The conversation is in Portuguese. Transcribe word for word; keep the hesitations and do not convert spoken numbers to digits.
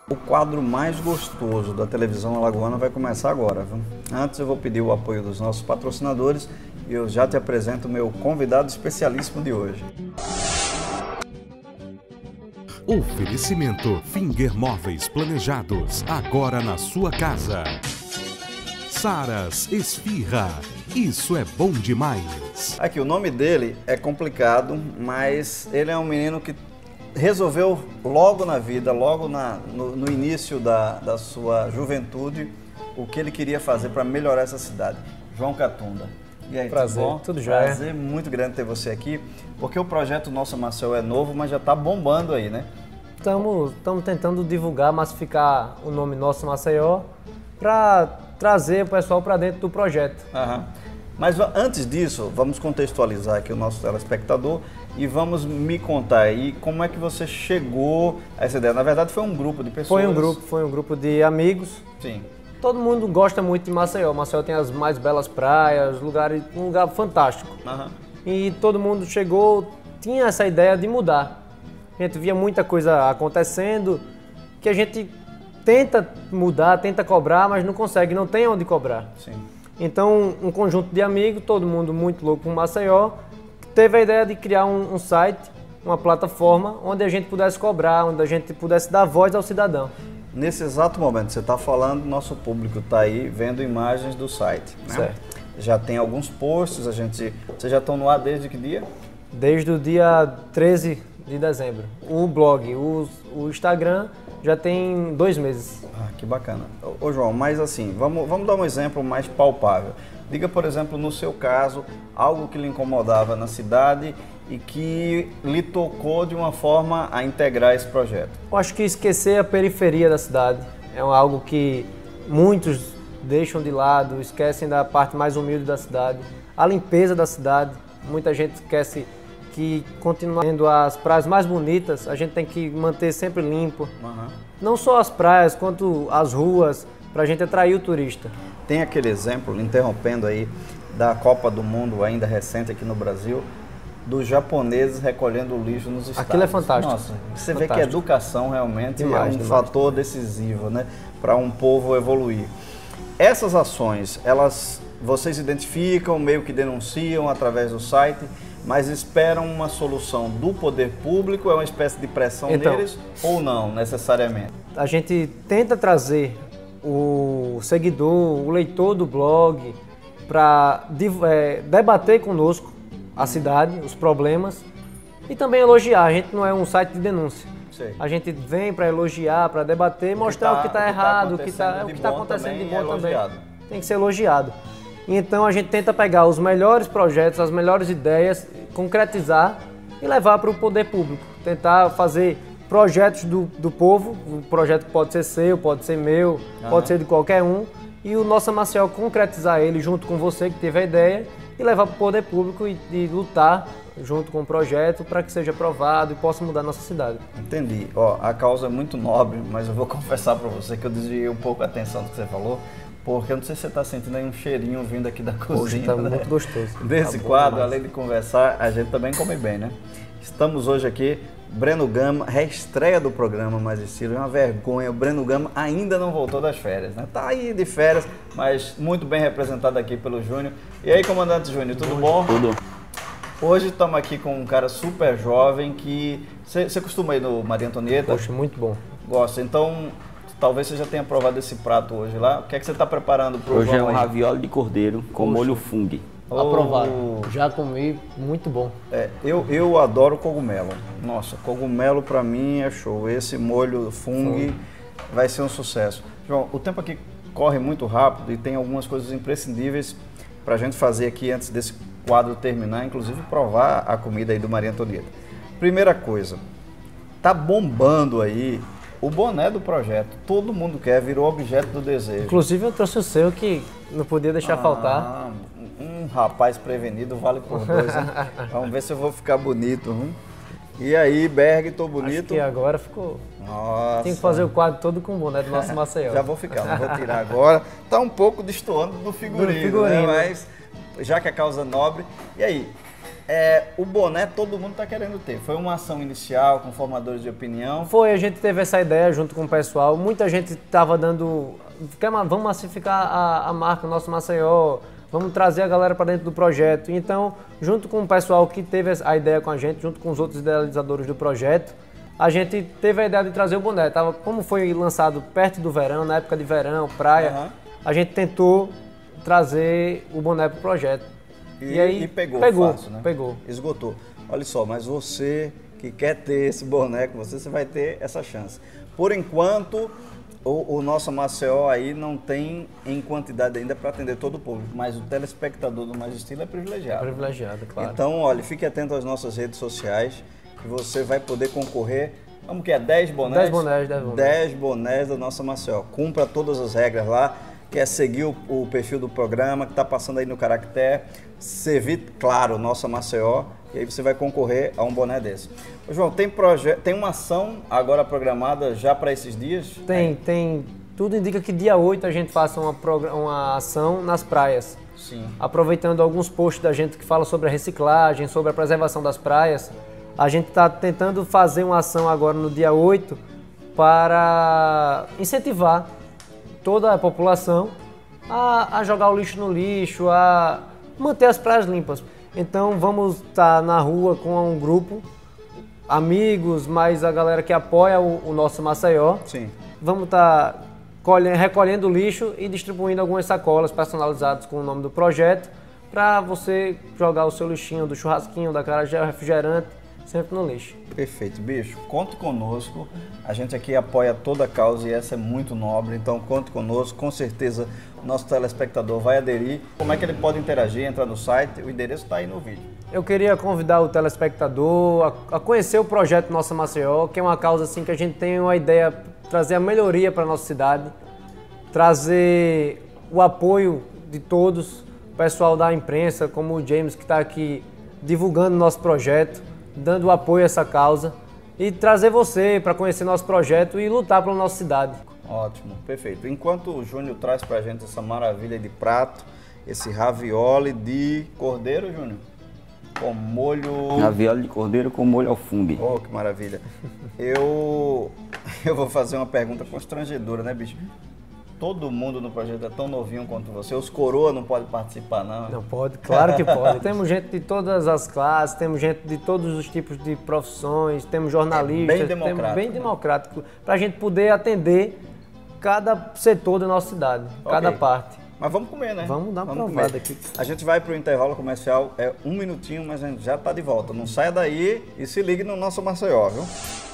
O quadro mais gostoso da televisão alagoana vai começar agora, viu? Antes eu vou pedir o apoio dos nossos patrocinadores e eu já te apresento o meu convidado especialíssimo de hoje. Oferecimento Finger Móveis Planejados, agora na sua casa. Saras Esfirra, isso é bom demais. Aqui, o nome dele é complicado, mas ele é um menino que resolveu logo na vida, logo na, no, no início da, da sua juventude, o que ele queria fazer para melhorar essa cidade. João Catunda. E aí, prazer, tudo bom? Tudo jóia. Prazer muito grande ter você aqui, porque o projeto Nossa Maceió é novo, mas já está bombando aí, né? Estamos tentando divulgar, massificar o nome Nossa Maceió para trazer o pessoal para dentro do projeto. Aham. Mas antes disso, vamos contextualizar aqui o nosso telespectador e vamos me contar aí como é que você chegou a essa ideia. Na verdade, foi um grupo de pessoas. Foi um grupo, foi um grupo de amigos. Sim. Todo mundo gosta muito de Maceió. Maceió tem as mais belas praias, lugares, um lugar fantástico. Aham. E todo mundo chegou, tinha essa ideia de mudar. A gente via muita coisa acontecendo que a gente tenta mudar, tenta cobrar, mas não consegue, não tem onde cobrar. Sim. Então, um conjunto de amigos, todo mundo muito louco por Maceió, teve a ideia de criar um, um site, uma plataforma, onde a gente pudesse cobrar, onde a gente pudesse dar voz ao cidadão. Nesse exato momento que você está falando, nosso público está aí vendo imagens do site, né? Certo. Já tem alguns posts, a gente... Vocês já estão no ar desde que dia? Desde o dia treze de dezembro. O blog, o, o Instagram já tem dois meses. Ah, que bacana. Ô, João, mas assim, vamos, vamos dar um exemplo mais palpável. Diga, por exemplo, no seu caso, algo que lhe incomodava na cidade e que lhe tocou de uma forma a integrar esse projeto. Eu acho que esquecer a periferia da cidade é algo que muitos deixam de lado, esquecem da parte mais humilde da cidade. A limpeza da cidade, muita gente esquece que, continuando as praias mais bonitas, a gente tem que manter sempre limpo. Uhum. Não só as praias, quanto as ruas, para a gente atrair o turista. Tem aquele exemplo, interrompendo aí, da Copa do Mundo ainda recente aqui no Brasil, dos japoneses recolhendo o lixo nos estádios. Aquilo é fantástico. Nossa, você fantástico. vê que a educação realmente demais, é um demais. fator decisivo, né, para um povo evoluir. Essas ações, elas, vocês identificam, meio que denunciam através do site, mas esperam uma solução do poder público, é uma espécie de pressão então, neles ou não, necessariamente? A gente tenta trazer o seguidor, o leitor do blog, para é, debater conosco a cidade, os problemas e também elogiar. A gente não é um site de denúncia. Sei. A gente vem para elogiar, para debater, mostrar o que está errado, o que está o tá acontecendo de bom é também. elogiado. Tem que ser elogiado. Então a gente tenta pegar os melhores projetos, as melhores ideias, concretizar e levar para o poder público. Tentar fazer projetos do, do povo, o projeto pode ser seu, pode ser meu, Aham. pode ser de qualquer um, e o Nossa Maceió concretizar ele junto com você que teve a ideia e levar para o poder público e, e lutar junto com o projeto para que seja aprovado e possa mudar a nossa cidade. Entendi. Ó, a causa é muito nobre, mas eu vou confessar para você que eu desviei um pouco a atenção do que você falou, porque eu não sei se você está sentindo aí um cheirinho vindo aqui da cozinha. Hoje está né? muito gostoso. Desse Tá bom quadro, demais. além de conversar, a gente também come bem, né? Estamos hoje aqui, Breno Gama, reestreia do programa Mais Estilo, é uma vergonha, o Breno Gama ainda não voltou das férias, né? Tá aí de férias, mas muito bem representado aqui pelo Júnior. E aí, comandante Júnior, tudo bom? Tudo. Hoje estamos aqui com um cara super jovem que... Você costuma ir no Maria Antonieta? Poxa, muito bom. Gosta, então talvez você já tenha provado esse prato hoje lá. O que é que você está preparando para o Hoje é João um aí? ravioli de cordeiro com Poxa. molho fungo. Oh, Aprovado. Já comi, muito bom. É, eu, eu adoro cogumelo. Nossa, cogumelo para mim é show. Esse molho fungo vai ser um sucesso. João, o tempo aqui corre muito rápido e tem algumas coisas imprescindíveis para a gente fazer aqui antes desse quadro terminar, inclusive provar a comida aí do Maria Antonieta. Primeira coisa, tá bombando aí o boné do projeto. Todo mundo quer, virou objeto do desejo. Inclusive eu trouxe o seu que não podia deixar Ah, faltar. Um rapaz prevenido vale por dois, hein? Vamos ver se eu vou ficar bonito. Hein? E aí, Berg, tô Acho bonito? que agora ficou... Nossa. Tem que fazer o quadro todo com o boné do nosso Maceió. Já vou ficar, não vou tirar agora. Tá um pouco destoando do figurino, Do figurino. né? Mas já que a causa é nobre. E aí, É, o boné todo mundo está querendo ter. Foi uma ação inicial com formadores de opinião? Foi, a gente teve essa ideia junto com o pessoal. Muita gente estava dando... Vamos massificar a, a marca Nosso Maceió, vamos trazer a galera para dentro do projeto. Então, junto com o pessoal que teve a ideia com a gente, junto com os outros idealizadores do projeto, a gente teve a ideia de trazer o boné. Tava, como foi lançado perto do verão, na época de verão, praia, uhum. a gente tentou trazer o boné para o projeto. E, e aí e pegou, pegou, fácil, né? Pegou. Esgotou. Olha só, mas você que quer ter esse boné com você, você vai ter essa chance. Por enquanto, o, o nosso Maceió aí não tem em quantidade ainda para atender todo o público, mas o telespectador do Mais Estilo é privilegiado. É privilegiado, claro. Então, olha, fique atento às nossas redes sociais, que você vai poder concorrer. Vamos que é dez bonés? dez bonés, dez bonés. dez bonés da nossa Maceió. Cumpra todas as regras lá. Quer seguir o, o perfil do programa que está passando aí no caractere, servir, claro, Nossa Maceió, e aí você vai concorrer a um boné desse. Ô, João, tem, tem uma ação agora programada já para esses dias? Tem, tem. Tudo indica que dia oito a gente faça uma, uma ação nas praias. Sim. Aproveitando alguns posts da gente que fala sobre a reciclagem, sobre a preservação das praias, a gente está tentando fazer uma ação agora no dia oito para incentivar toda a população a, a jogar o lixo no lixo, a manter as praias limpas. Então vamos estar na rua com um grupo, amigos, mais a galera que apoia o, o nosso Maceió. Sim. Vamos estar recolhendo o lixo e distribuindo algumas sacolas personalizadas com o nome do projeto para você jogar o seu lixinho do churrasquinho, da acarajé, refrigerante, sempre no lixo. Perfeito, bicho. Conte conosco. A gente aqui apoia toda a causa e essa é muito nobre, então conte conosco. Com certeza o nosso telespectador vai aderir. Como é que ele pode interagir, entrar no site? O endereço está aí no vídeo. Eu queria convidar o telespectador a, a conhecer o projeto Nossa Maceió, que é uma causa assim que a gente tem uma ideia, trazer a melhoria para a nossa cidade, trazer o apoio de todos, o pessoal da imprensa, como o James, que está aqui divulgando o nosso projeto, dando apoio a essa causa e trazer você para conhecer nosso projeto e lutar pela nossa cidade. Ótimo, perfeito. Enquanto o Júnior traz para a gente essa maravilha de prato, esse ravioli de cordeiro, Júnior, com molho... Ravioli de cordeiro com molho ao fungo. Oh, que maravilha. Eu, eu vou fazer uma pergunta constrangedora, né, bicho? Todo mundo no projeto é tão novinho quanto você. Os coroa não podem participar, não? Não pode, claro que pode. Temos gente de todas as classes, temos gente de todos os tipos de profissões, temos jornalistas. É bem democrático. Temos bem né? democrático, para a gente poder atender cada setor da nossa cidade, okay. cada parte. Mas vamos comer, né? Vamos dar uma vamos provada comer. aqui. A gente vai para o intervalo comercial, é um minutinho, mas a gente já está de volta. Não saia daí e se ligue no nosso Maceió, viu?